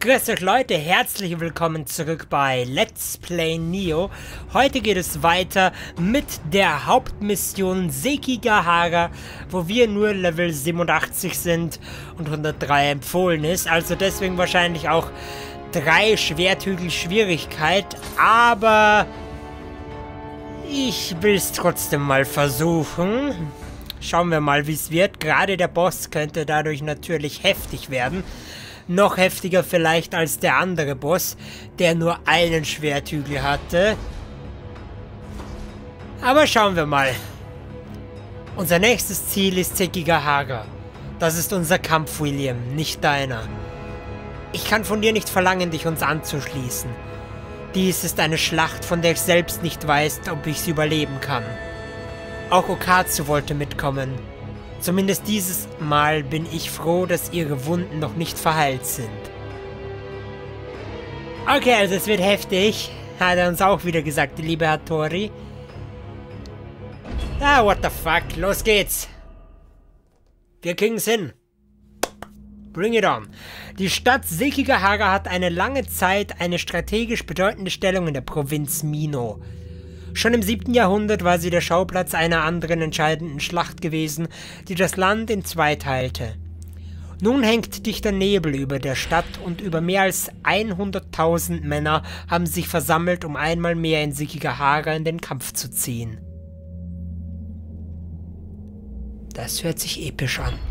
Grüß euch Leute, herzlich willkommen zurück bei Let's Play Nioh. Heute geht es weiter mit der Hauptmission Sekigahara, wo wir nur Level 87 sind und 103 empfohlen ist. Also deswegen wahrscheinlich auch 3 Schwerthügel Schwierigkeit, aber ich will es trotzdem mal versuchen. Schauen wir mal, wie es wird. Gerade der Boss könnte dadurch natürlich heftig werden. Noch heftiger vielleicht als der andere Boss, der nur einen Schwerthügel hatte. Aber schauen wir mal. Unser nächstes Ziel ist Sekigahara. Das ist unser Kampf, William, nicht deiner. Ich kann von dir nicht verlangen, dich uns anzuschließen. Dies ist eine Schlacht, von der ich selbst nicht weiß, ob ich sie überleben kann. Auch Okazu wollte mitkommen. Zumindest dieses Mal bin ich froh, dass ihre Wunden noch nicht verheilt sind. Okay, also es wird heftig. Hat er uns auch wieder gesagt, die liebe Hattori. Ah, what the fuck. Los geht's. Wir kriegen's hin. Bring it on. Die Stadt Sekigahara hat eine lange Zeit eine strategisch bedeutende Stellung in der Provinz Mino. Schon im 7. Jahrhundert war sie der Schauplatz einer anderen entscheidenden Schlacht gewesen, die das Land in 2 teilte. Nun hängt dichter Nebel über der Stadt und über mehr als 100.000 Männer haben sich versammelt, um einmal mehr in Sekigahara in den Kampf zu ziehen. Das hört sich episch an.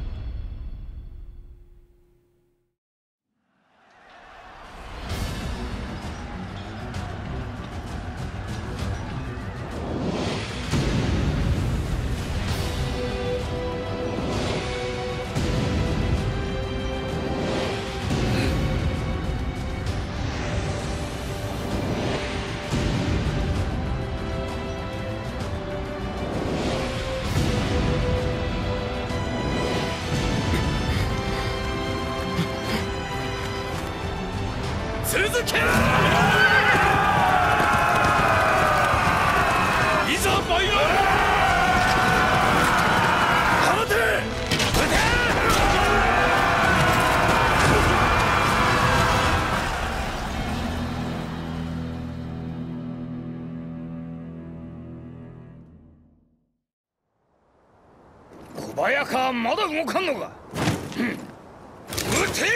Kobayaka まだ動かんのか。撃て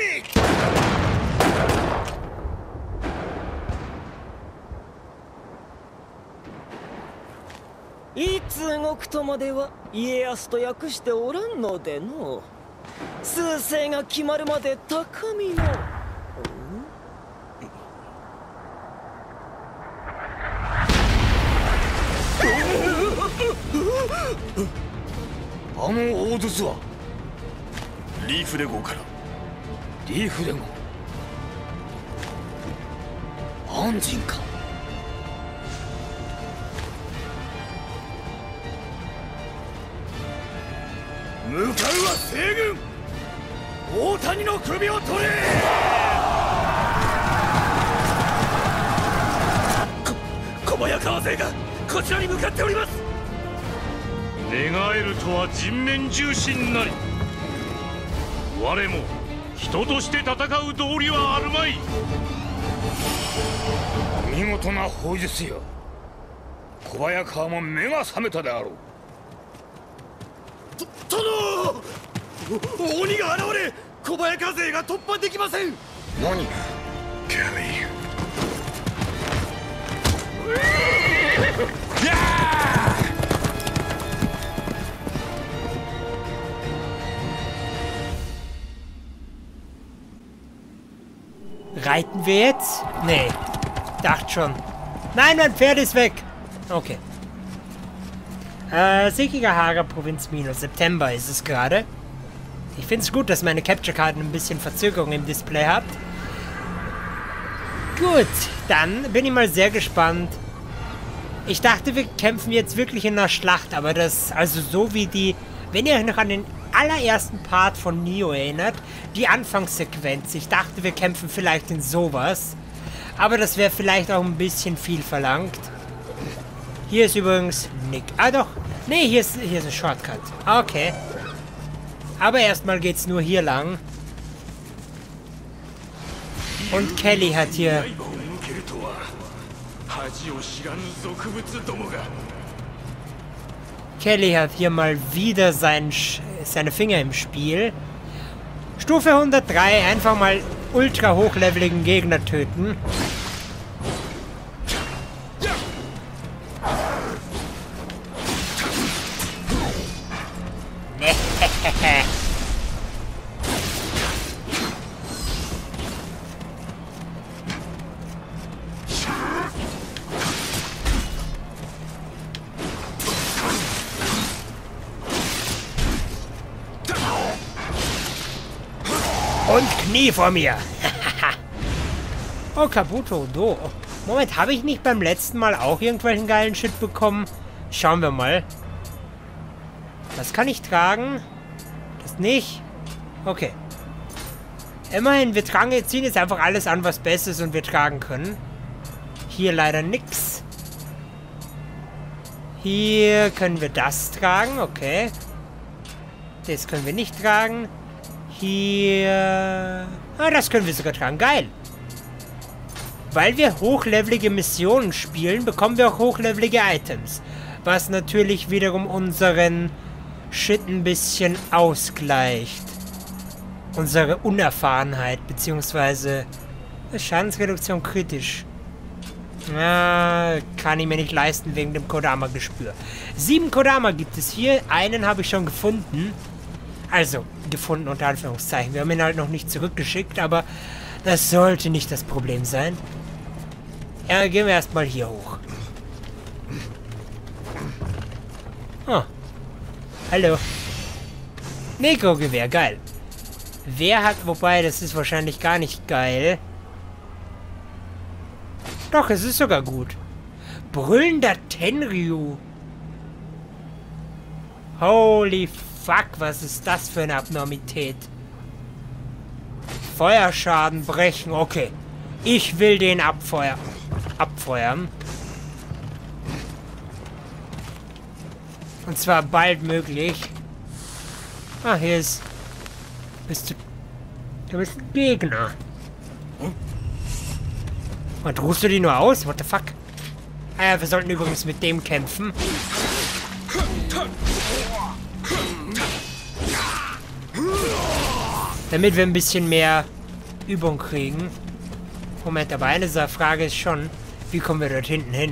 ー。いつ動くとまでは家康と訳しておらんのでの。趨勢が決まるまで高みの。 あの大筒はリーフデ号から。リーフデ号安人か。向かうは西軍。大谷の首を取れ。小早川勢がこちらに向かっております。 願えるとは人面重心なり。我も人として戦う道理はあるまい。 見事な砲術よ。小早川も目が覚めたであろう。殿！鬼が現れ、小早川勢が突破できません。何？キャリー。やあ！ Reiten wir jetzt? Nee. Dachte schon. Nein, mein Pferd ist weg. Okay. Sekigahara, Provinz Mino. September ist es gerade. Ich finde es gut, dass meine Capture-Karten ein bisschen Verzögerung im Display hat. Gut, dann bin ich mal sehr gespannt. Ich dachte, wir kämpfen jetzt wirklich in einer Schlacht, aber das, also so wie die, wenn ihr euch noch an den allerersten Part von Nioh erinnert, die Anfangssequenz. Ich dachte, wir kämpfen vielleicht in sowas. Aber das wäre vielleicht auch ein bisschen viel verlangt. Hier ist übrigens Nick. Ah doch. Nee, hier ist ein Shortcut. Okay. Aber erstmal geht's nur hier lang. Und Kelly hat hier... Kelly hat hier mal wieder seine Finger im Spiel. Stufe 103, einfach mal ultra hochleveligen Gegner töten. Und Knie vor mir. Oh, Kabuto, do. Moment, habe ich nicht beim letzten Mal auch irgendwelchen geilen Shit bekommen? Schauen wir mal. Das kann ich tragen. Das nicht. Okay. Immerhin, wir tragen jetzt, ziehen jetzt einfach alles an, was besser ist und wir tragen können. Hier leider nix. Hier können wir das tragen, okay. Das können wir nicht tragen. Hier... Ah, das können wir sogar tragen. Geil. Weil wir hochlevelige Missionen spielen, bekommen wir auch hochlevelige Items. Was natürlich wiederum unseren Shit ein bisschen ausgleicht. Unsere Unerfahrenheit, beziehungsweise Schadensreduktion kritisch. Kann ich mir nicht leisten wegen dem Kodama-Gespür. 7 Kodama gibt es hier. Einen habe ich schon gefunden. Also, gefunden unter Anführungszeichen. Wir haben ihn halt noch nicht zurückgeschickt, aber das sollte nicht das Problem sein. Ja, gehen wir erstmal hier hoch. Oh. Hallo. Nekro-Gewehr, geil. Wer hat, wobei, das ist wahrscheinlich gar nicht geil. Doch, es ist sogar gut. Brüllender Tenryu. Holy fuck, was ist das für eine Abnormität? Feuerschaden brechen, okay. Ich will den abfeuern. Und zwar bald möglich. Ah, hier ist... Du bist ein Gegner. Und rufst du die nur aus? What the fuck? Ah ja, wir sollten übrigens mit dem kämpfen. Damit wir ein bisschen mehr Übung kriegen. Moment, aber eine Frage ist schon, wie kommen wir dort hinten hin?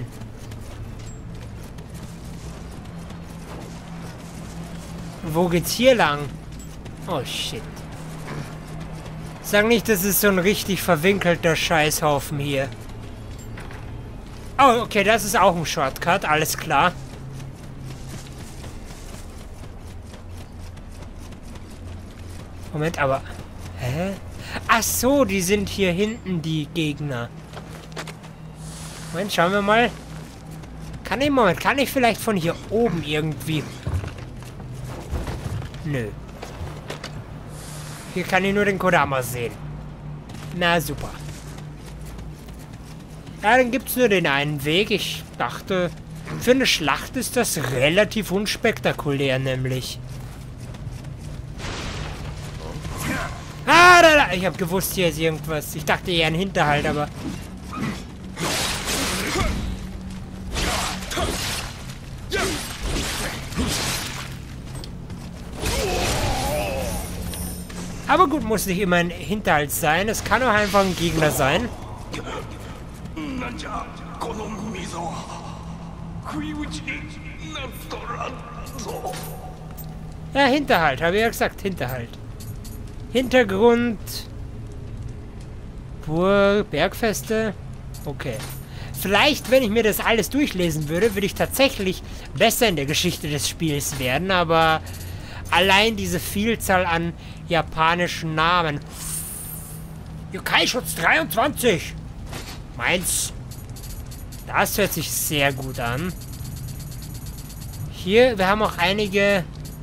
Wo geht's hier lang? Oh shit. Sag nicht, das ist so ein richtig verwinkelter Scheißhaufen hier. Oh, okay, das ist auch ein Shortcut, alles klar. Moment, aber... Hä? Ach so, die sind hier hinten, die Gegner. Moment, schauen wir mal. Kann ich vielleicht von hier oben irgendwie... Nö. Hier kann ich nur den Kodama sehen. Na, super. Ja, dann gibt es nur den einen Weg. Ich dachte, für eine Schlacht ist das relativ unspektakulär, nämlich. Ah, da. Ich habe gewusst, hier ist irgendwas. Ich dachte eher ein Hinterhalt, aber... Aber gut, muss nicht immer ein Hinterhalt sein. Es kann auch einfach ein Gegner sein. Ja, Hinterhalt, habe ich ja gesagt, Hinterhalt. Hintergrund. Burg, Bergfeste. Okay. Vielleicht, wenn ich mir das alles durchlesen würde, würde ich tatsächlich besser in der Geschichte des Spiels werden, aber allein diese Vielzahl an japanischen Namen. Yokai-Schutz 23. Meins. Das hört sich sehr gut an. Hier, wir haben auch einige...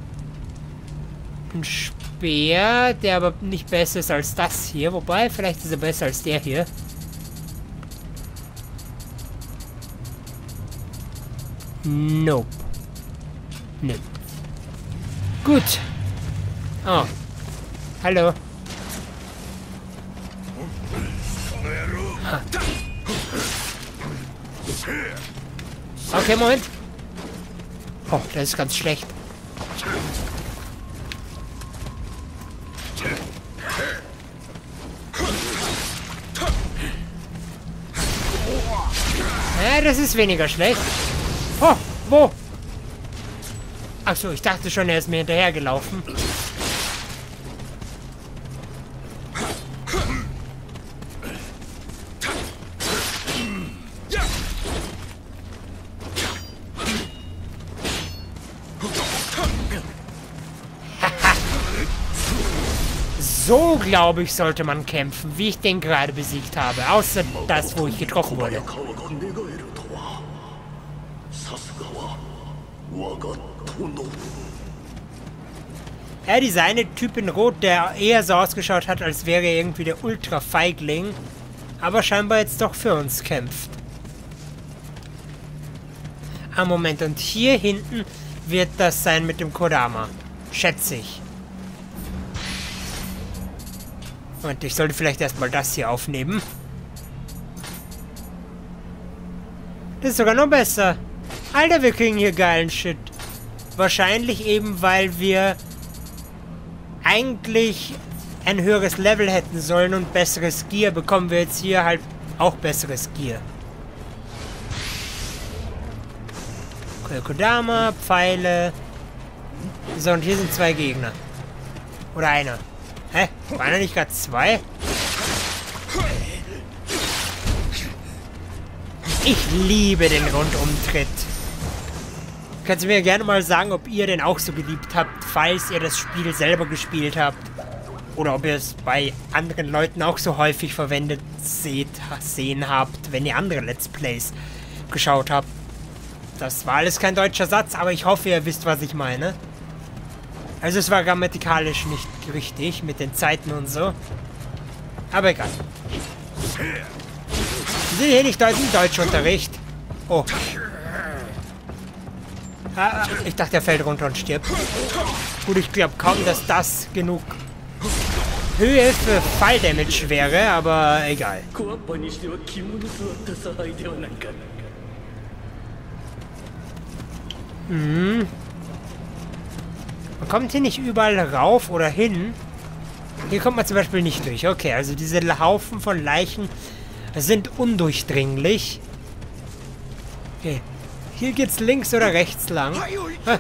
Ein Speer, der aber nicht besser ist als das hier. Wobei, vielleicht ist er besser als der hier. Nope. Nope. Gut. Oh. Hallo. Okay, Moment. Oh, das ist ganz schlecht. Ja, das ist weniger schlecht. Oh, wo? Achso, ich dachte schon, er ist mir hinterhergelaufen. So, glaube ich, sollte man kämpfen, wie ich den gerade besiegt habe. Außer das, wo ich getroffen wurde. Ja, dieser eine Typ in Rot, der eher so ausgeschaut hat, als wäre er irgendwie der Ultra-Feigling, aber scheinbar jetzt doch für uns kämpft. Ah, Moment, und hier hinten wird das sein mit dem Kodama. Schätze ich. Und ich sollte vielleicht erstmal das hier aufnehmen. Das ist sogar noch besser. Alter, wir kriegen hier geilen Shit. Wahrscheinlich eben, weil wir eigentlich ein höheres Level hätten sollen und besseres Gear, bekommen wir jetzt hier halt auch besseres Gear. Kodama, Pfeile. So, und hier sind 2 Gegner. Oder einer. Hä? Waren da nicht gerade 2? Ich liebe den Rundumtritt. Könnt ihr mir gerne mal sagen, ob ihr den auch so geliebt habt, falls ihr das Spiel selber gespielt habt. Oder ob ihr es bei anderen Leuten auch so häufig verwendet sehen habt, wenn ihr andere Let's Plays geschaut habt. Das war alles kein deutscher Satz, aber ich hoffe, ihr wisst, was ich meine. Also es war grammatikalisch nicht richtig mit den Zeiten und so. Aber egal. Wir sind hier nicht im Deutschunterricht. Oh. Ah, ich dachte, er fällt runter und stirbt. Gut, ich glaube kaum, dass das genug Höhe für Falldamage wäre, aber egal. Mhm. Man kommt hier nicht überall rauf oder hin. Hier kommt man zum Beispiel nicht durch. Okay, also diese Haufen von Leichen sind undurchdringlich. Okay. Hier geht's links oder rechts lang. Ah.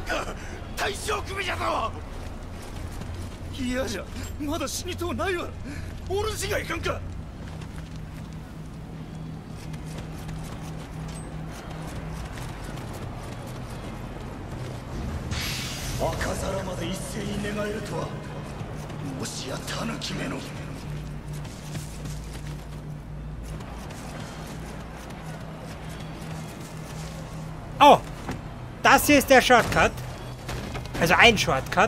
Oh, das hier ist der Shortcut. Also ein Shortcut.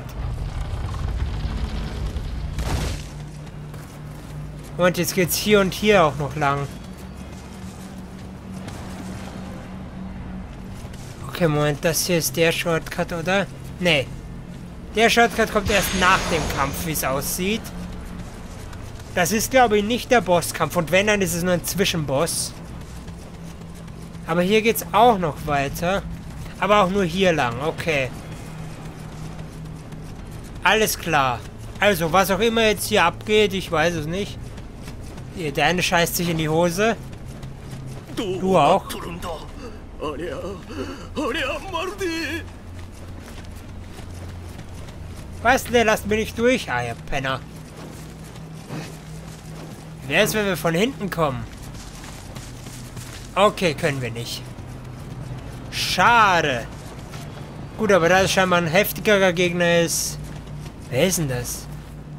Und jetzt geht's hier und hier auch noch lang. Okay, Moment, das hier ist der Shortcut, oder? Nee. Der Shortcut kommt erst nach dem Kampf, wie es aussieht. Das ist, glaube ich, nicht der Bosskampf. Und wenn, dann ist es nur ein Zwischenboss. Aber hier geht's auch noch weiter. Aber auch nur hier lang, okay. Alles klar. Also, was auch immer jetzt hier abgeht, ich weiß es nicht. Hier, der eine scheißt sich in die Hose. Du auch. Was, der lasst mich nicht durch? Ah, ihr Penner. Wie wär's, wenn wir von hinten kommen? Okay, können wir nicht. Schade. Gut, aber da es scheinbar ein heftigerer Gegner ist. Wer ist denn das?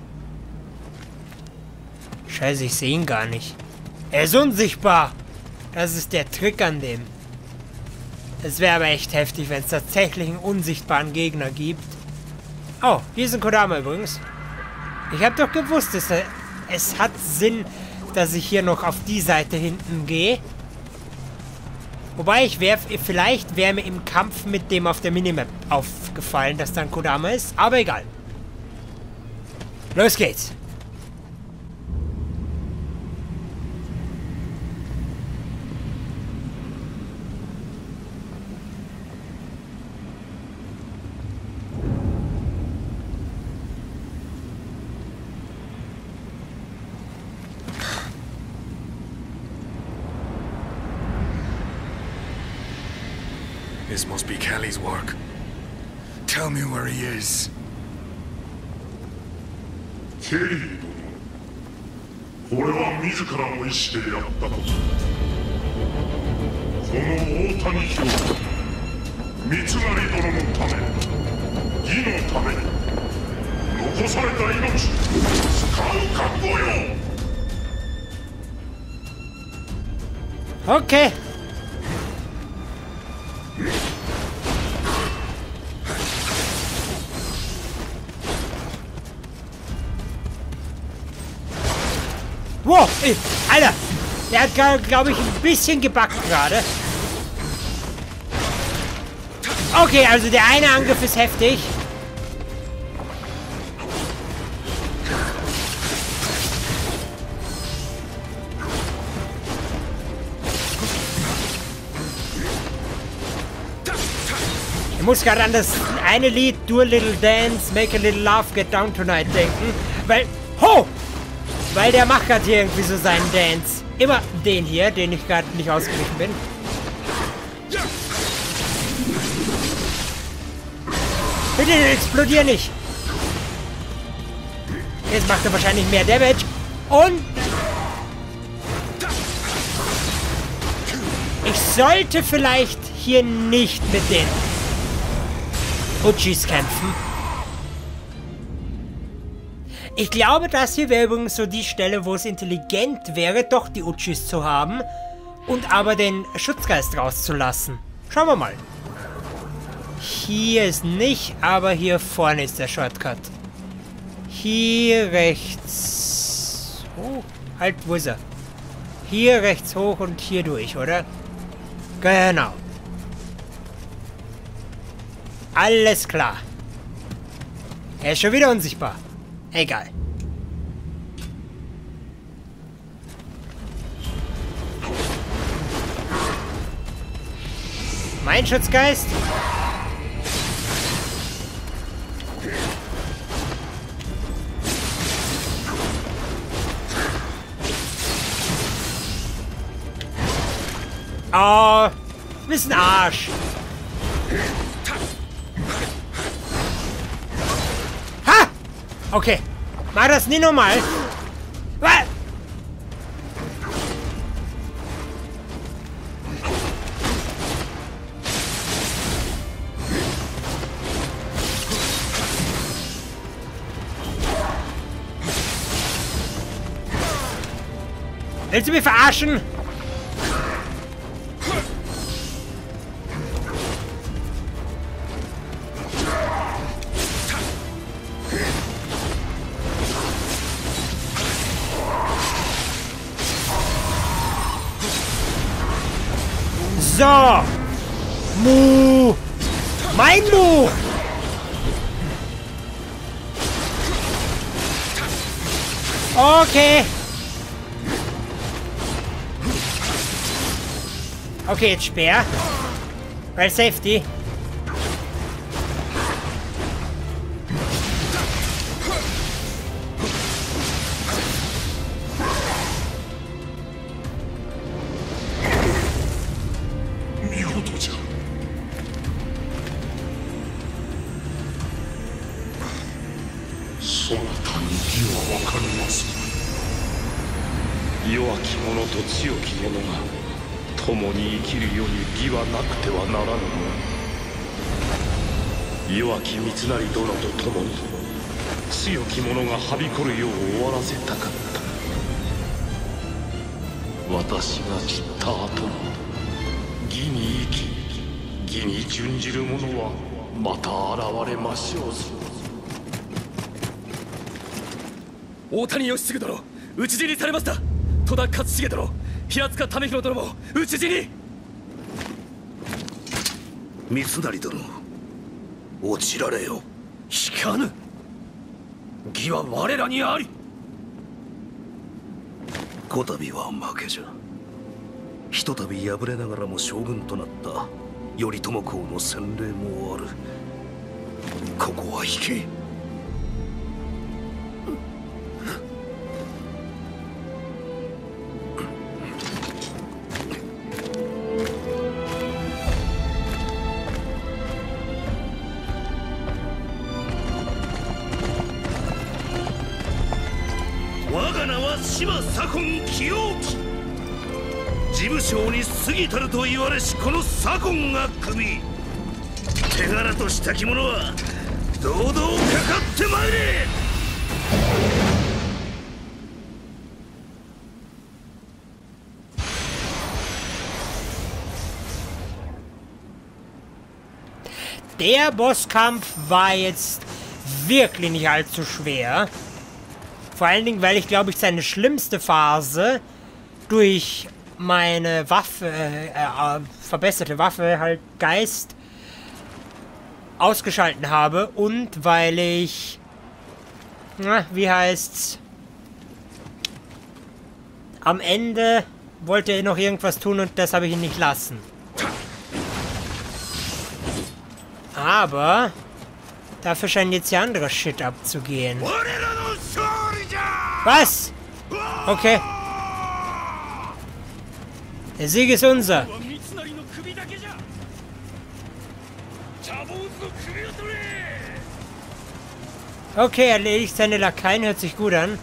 Scheiße, ich sehe ihn gar nicht. Er ist unsichtbar. Das ist der Trick an dem. Es wäre aber echt heftig, wenn es tatsächlich einen unsichtbaren Gegner gibt. Oh, hier ist ein Kodama übrigens. Ich habe doch gewusst, es hat Sinn, dass ich hier noch auf die Seite hinten gehe. Wobei, vielleicht wäre mir im Kampf mit dem auf der Minimap aufgefallen, dass da ein Kodama ist. Aber egal. Los geht's. This must be Kelly's work. Tell me where he is. ケリー殿、これは自らの意志でやったこと。この大谷兵三成殿のため、義のために残された命使う覚悟よ。 Okay. Wow, Alter, der hat, glaube ich, ein bisschen gebackt gerade. Okay, also der eine Angriff ist heftig. Ich muss gerade an das eine Lied Do a Little Dance, Make a Little Love, Get Down Tonight denken, weil der macht gerade hier irgendwie so seinen Dance. Immer den hier, den ich gerade nicht ausgewichen bin. Bitte explodier nicht. Jetzt macht er wahrscheinlich mehr Damage. Und ich sollte vielleicht hier nicht mit den Uchis kämpfen. Ich glaube, das hier wäre übrigens so die Stelle, wo es intelligent wäre, doch die Uchis zu haben und aber den Schutzgeist rauszulassen. Schauen wir mal. Hier ist nicht, aber hier vorne ist der Shortcut. Hier rechts hoch. Halt, wo ist er? Hier rechts hoch und hier durch, oder? Genau. Alles klar. Er ist schon wieder unsichtbar. Egal. Mein Schutzgeist. Oh, bisschen Arsch. Ha! Okay. Mach das nie nochmal. Was? Willst du mich verarschen? So. Mu. Mein Mu. Okay. Okay, jetzt Speer. Weil Safety. 弱き者と強き者が共に生きる世に義はなくてはならぬ。弱き三成殿と共に強き者がはびこる世を終わらせたかった。私が散った後も義に生き義に準じる者はまた現れましょうぞ。 大谷義次殿、討ち死にされました。戸田勝重殿、平塚為広殿も討ち死に。 三成殿、落ちられよ。 引かぬ。義は我らにあり。 こたびは負けじゃ。ひとたび敗れながらも将軍となった頼朝公の洗礼もある。ここは引け。 芝左近清興事務省に過ぎたると言われしこの左近が首手柄としたき者は堂々かかってまいれ。 Der Bosskampf war jetzt wirklich nicht allzu schwer. Vor allen Dingen, weil ich, glaube ich, seine schlimmste Phase durch meine Waffe, verbesserte Waffe, halt Geist, ausgeschalten habe. Und weil ich, na, wie heißt's, am Ende wollte er noch irgendwas tun und das habe ich ihn nicht lassen. Aber dafür scheint jetzt ja anderer Shit abzugehen. Was? Okay. Der Sieg ist unser. Okay, erledigt seine Lakaien, hört sich gut an.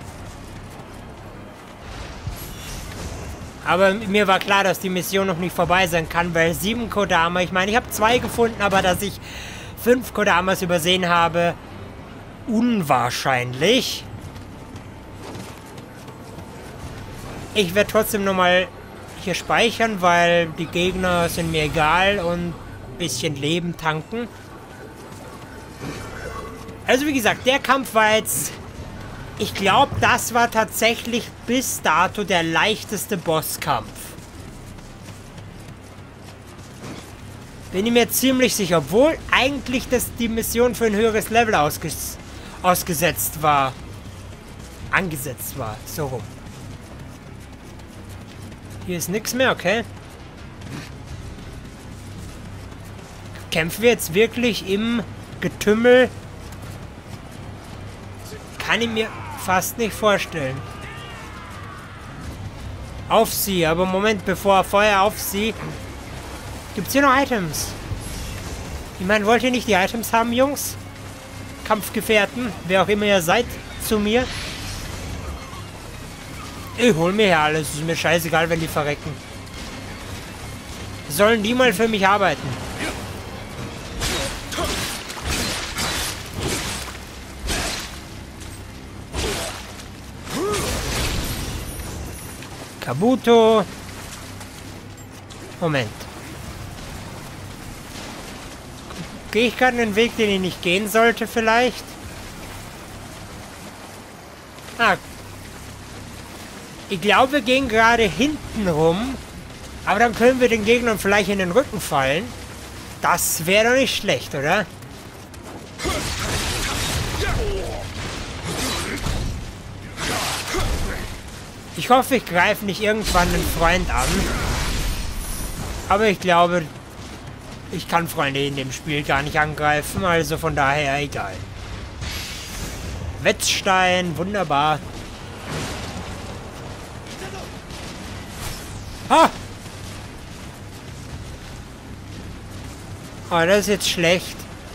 Aber mir war klar, dass die Mission noch nicht vorbei sein kann, weil 7 Kodama, ich meine, ich habe 2 gefunden, aber dass ich 5 Kodamas übersehen habe, unwahrscheinlich. Ich werde trotzdem nochmal hier speichern, weil die Gegner sind mir egal und ein bisschen Leben tanken. Also wie gesagt, der Kampf war jetzt... Ich glaube, das war tatsächlich bis dato der leichteste Bosskampf. Bin ich mir ziemlich sicher, obwohl eigentlich die Mission für ein höheres Level ausgesetzt war. Angesetzt war, so rum. Hier ist nichts mehr, okay. Kämpfen wir jetzt wirklich im Getümmel? Kann ich mir fast nicht vorstellen. Auf sie, aber Moment, bevor Feuer auf sie. Gibt es hier noch Items? Ich meine, wollt ihr nicht die Items haben, Jungs? Kampfgefährten, wer auch immer ihr seid, zu mir. Ich hol mir ja alles, ist mir scheißegal, wenn die verrecken. Sollen die mal für mich arbeiten? Kabuto. Moment. Gehe ich gerade einen Weg, den ich nicht gehen sollte, vielleicht? Ah. Ich glaube, wir gehen gerade hinten rum. Aber dann können wir den Gegnern vielleicht in den Rücken fallen. Das wäre doch nicht schlecht, oder? Ich hoffe, ich greife nicht irgendwann einen Freund an. Aber ich glaube, ich kann Freunde in dem Spiel gar nicht angreifen. Also von daher egal. Wetzstein, wunderbar. Ha! Oh, das ist jetzt schlecht.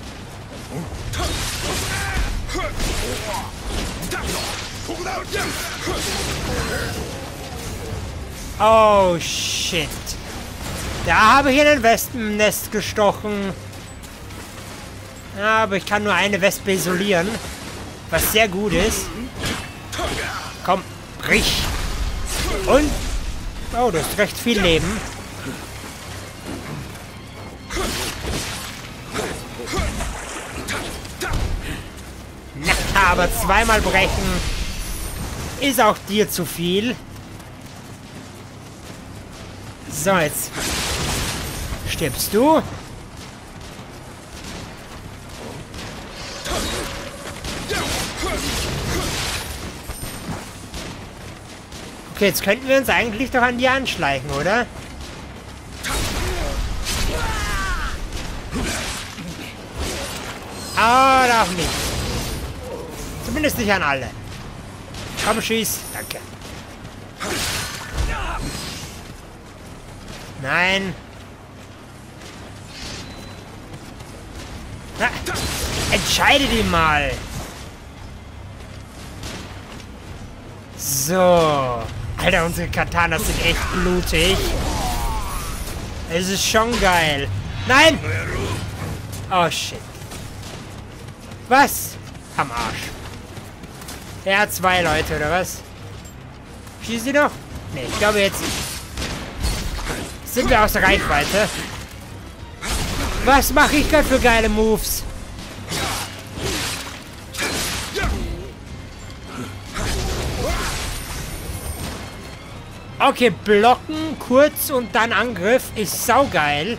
Oh, shit. Da habe ich in ein Wespennest gestochen. Aber ich kann nur eine Wespe isolieren. Was sehr gut ist. Komm, brich. Und... Oh, du hast recht viel Leben. Na, aber zweimal brechen ist auch dir zu viel. So, jetzt stirbst du. Okay, jetzt könnten wir uns eigentlich doch an die anschleichen, oder? Aber auch nicht. Zumindest nicht an alle. Komm, schieß. Danke. Nein. Na, entscheide dich mal. So. Alter, unsere Katanas sind echt blutig. Es ist schon geil. Nein! Oh, shit. Was? Am Arsch. Er hat 2 Leute, oder was? Schießen sie noch? Ne, ich glaube jetzt sind wir außer Reichweite. Was mache ich gerade für geile Moves? Okay, blocken, kurz und dann Angriff ist saugeil.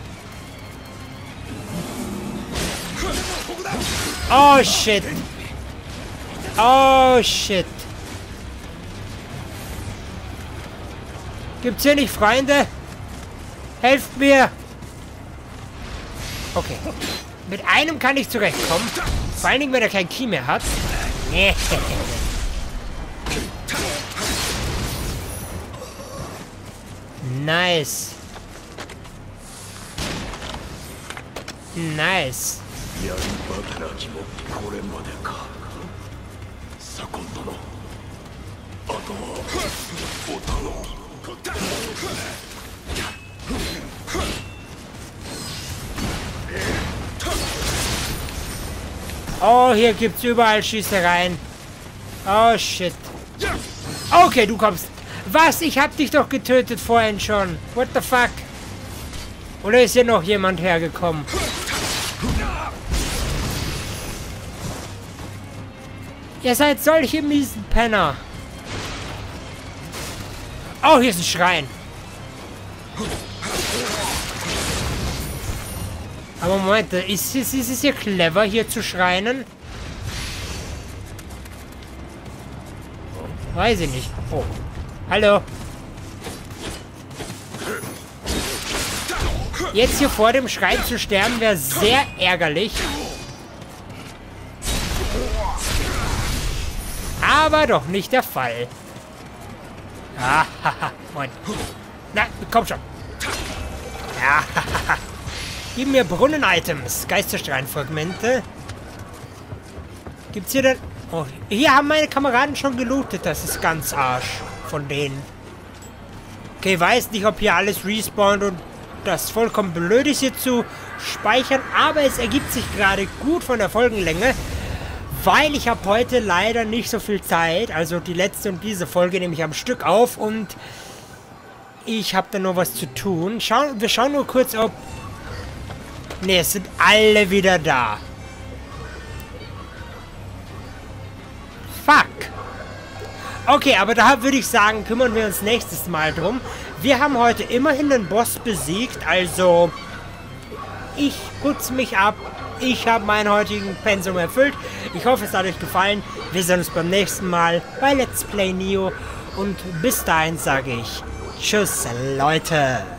Oh, shit. Oh, shit. Gibt's hier nicht Freunde? Helft mir! Okay. Mit einem kann ich zurechtkommen. Vor allen Dingen, wenn er kein Ki mehr hat. Nice. Nice. Oh, hier gibt's überall Schießereien. Oh, shit. Okay, du kommst. Was? Ich hab dich doch getötet vorhin schon. What the fuck? Oder ist hier noch jemand hergekommen? Ihr seid solche miesen Penner. Oh, hier ist ein Schrein. Aber Moment, ist es hier clever, hier zu schreinen? Weiß ich nicht. Oh. Hallo. Jetzt hier vor dem Schrein zu sterben, wäre sehr ärgerlich. Aber doch nicht der Fall. Ah, haha, Moin. Na, komm schon. Ja, haha. Gib mir Brunnen-Items. Geisterstrahlenfragmente. Gibt's hier denn... Oh, hier haben meine Kameraden schon gelootet. Das ist ganz Arsch von denen. Okay, weiß nicht, ob hier alles respawnt und das vollkommen blöd ist, hier zu speichern. Aber es ergibt sich gerade gut von der Folgenlänge. Weil ich habe heute leider nicht so viel Zeit. Also die letzte und diese Folge nehme ich am Stück auf. Und ich habe da noch was zu tun. Wir schauen nur kurz, ob... Ne, es sind alle wieder da. Fuck. Okay, aber da würde ich sagen, kümmern wir uns nächstes Mal drum. Wir haben heute immerhin den Boss besiegt, also ich putze mich ab. Ich habe meinen heutigen Pensum erfüllt. Ich hoffe, es hat euch gefallen. Wir sehen uns beim nächsten Mal bei Let's Play Nioh. Und bis dahin sage ich Tschüss, Leute.